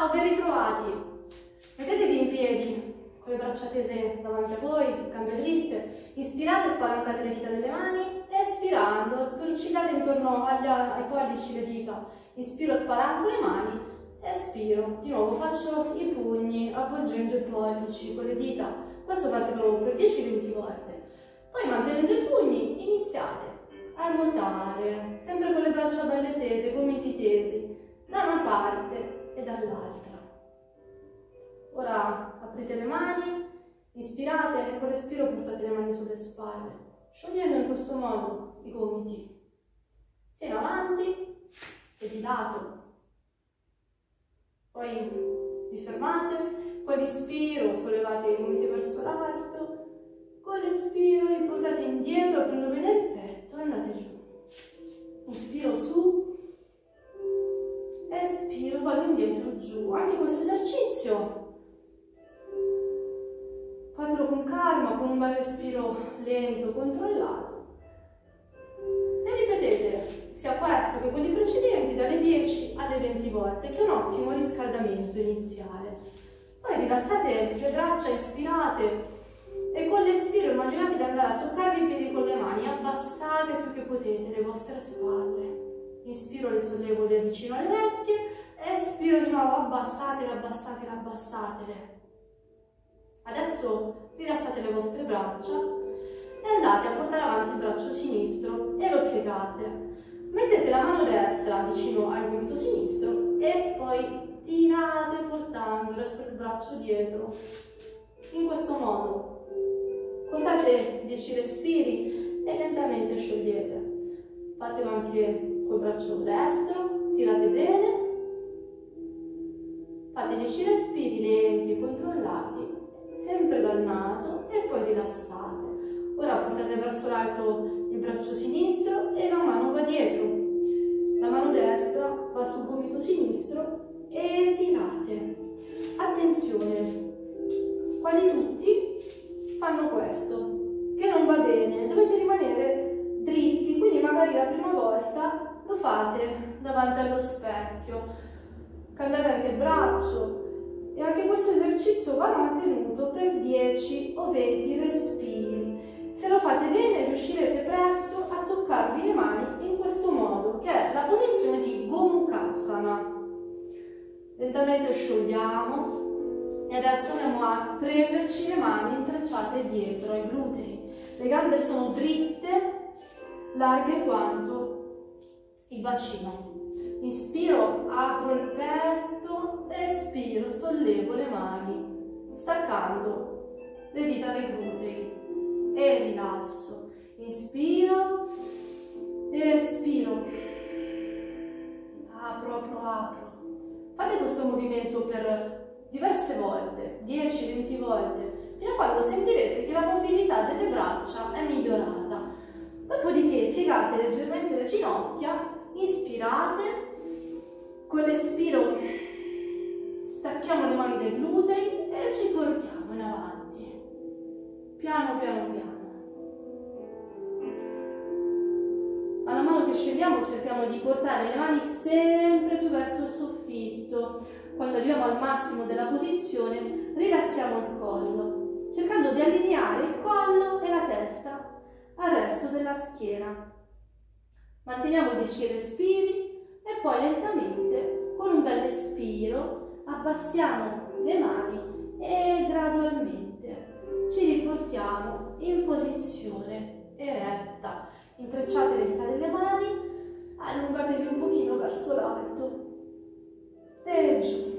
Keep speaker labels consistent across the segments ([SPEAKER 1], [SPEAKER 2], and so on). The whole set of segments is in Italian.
[SPEAKER 1] Ciao, ben ritrovati! Mettetevi in piedi, con le braccia tese davanti a voi, gambe dritte. Inspirate, spalancate le dita delle mani. Espirando, torcicate intorno ai pollici le dita. Inspiro, spalanco le mani. Espiro. Di nuovo faccio i pugni, avvolgendo i pollici con le dita. Questo fatelo per 10-20 volte. Poi, mantenendo i pugni, iniziate a ruotare, sempre con le braccia belle tese, gomiti tesi, da una parte e dall'altra. Ora aprite le mani, inspirate e con respiro portate le mani sulle spalle, sciogliendo in questo modo i gomiti, sia in avanti che di lato. Poi vi fermate, con l'inspiro sollevate i gomiti verso l'alto, con l'espiro li portate indietro, aprendo bene il petto e andate giù. Inspiro su, espiro, vado indietro, giù. Anche questo esercizio fatelo con calma, con un bel respiro lento, controllato. E ripetete sia questo che quelli precedenti dalle 10 alle 20 volte, che è un ottimo riscaldamento iniziale. Poi rilassate le braccia, ispirate e con l'espiro immaginate di andare a toccarvi i piedi con le mani, abbassate più che potete le vostre spalle. Inspiro, le sollevo, le avvicino alle orecchie, espiro di nuovo, abbassatele, abbassatele, abbassatele. Adesso rilassate le vostre braccia e andate a portare avanti il braccio sinistro e lo piegate. Mettete la mano destra vicino al gomito sinistro e poi tirate portando il resto del braccio dietro. In questo modo contate 10 respiri e lentamente sciogliete. Fatelo anche col braccio destro, tirate bene. Fate 10 respiri lenti e controllati, sempre dal naso, e poi rilassate. Ora portate verso l'alto il braccio sinistro e la mano va dietro. La mano destra va sul gomito sinistro e tirate. Attenzione, quasi tutti fanno questo, che non va bene, dovete rimanere dritti, quindi magari la prima volta lo fate davanti allo specchio, cambiate anche il braccio e anche questo esercizio va mantenuto per 10 o 20 respiri. Se lo fate bene riuscirete presto a toccarvi le mani in questo modo, che è la posizione di Gomukhasana. Lentamente sciogliamo. E adesso andiamo a prenderci le mani intrecciate dietro ai glutei. Le gambe sono dritte, larghe quanto il bacino. Inspiro, apro il petto, espiro, sollevo le mani, staccando le dita dai glutei e rilasso. Inspiro, espiro, apro, apro, apro. Fate questo movimento per diverse volte, 10-20 volte, fino a quando sentirete che la mobilità delle braccia è migliorata. Dopodiché piegate leggermente le ginocchia, inspirate, con l'espiro stacchiamo le mani dai glutei e ci portiamo in avanti, piano piano piano. Man mano che scendiamo cerchiamo di portare le mani sempre più verso il soffitto. Quando arriviamo al massimo della posizione, rilassiamo il collo, cercando di allineare il collo e la testa al resto della schiena. Manteniamo 10 respiri e poi lentamente, con un bel espiro, abbassiamo le mani e gradualmente ci riportiamo in posizione eretta. Intrecciate le dita delle mani, allungatevi un pochino verso l'alto e giù.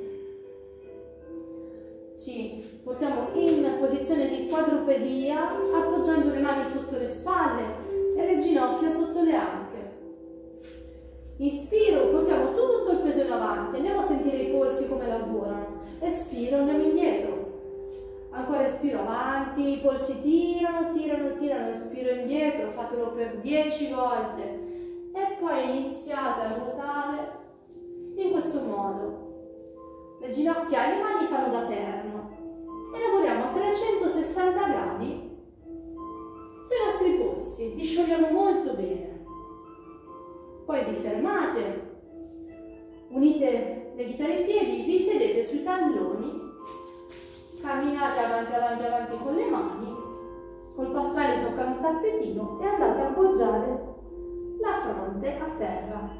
[SPEAKER 1] Ci portiamo in posizione di quadrupedia, appoggiando le mani sotto le spalle e le ginocchia sotto le anche. Inspiro, portiamo tutto il peso in avanti, andiamo a sentire i polsi come lavorano. Espiro, andiamo indietro. Ancora espiro, avanti, i polsi tirano, tirano, tirano, espiro indietro, fatelo per 10 volte. E poi iniziate a ruotare in questo modo. Le ginocchia e le mani fanno da perno e lavoriamo a 360 gradi sui nostri polsi, li sciogliamo molto bene. Poi vi fermate, unite legate i piedi, vi sedete sui talloni, camminate avanti, avanti, avanti con le mani, col pastrale toccano il tappetino e andate a appoggiare la fronte a terra.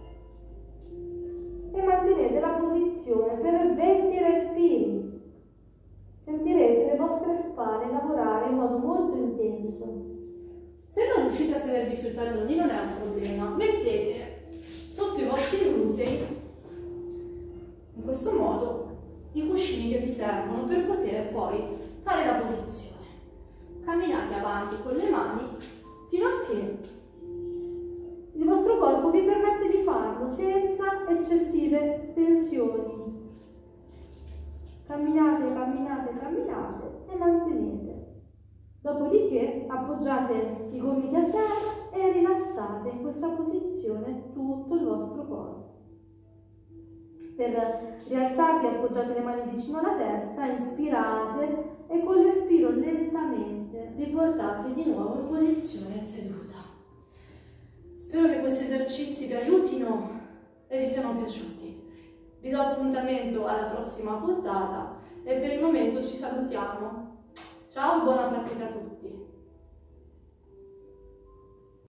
[SPEAKER 1] E mantenete la posizione per 20 respiri. Sentirete le vostre spalle lavorare in modo molto intenso. Se non riuscite a sedervi sui talloni non è un problema, mettete sotto i vostri glutei, in questo modo, i cuscini che vi servono per poter poi fare la posizione. Camminate avanti con le mani fino a che il vostro corpo vi permette di farlo senza eccessive tensioni. Camminate, camminate, camminate e mantenete. Dopodiché appoggiate i gomiti a terra e rilassate in questa posizione tutto il vostro corpo. Per rialzarvi appoggiate le mani vicino alla testa, inspirate e con l'espiro lentamente vi portate di nuovo in posizione seduta. Spero che questi esercizi vi aiutino e vi siano piaciuti. Vi do appuntamento alla prossima puntata e per il momento ci salutiamo. Ciao e buona pratica a tutti!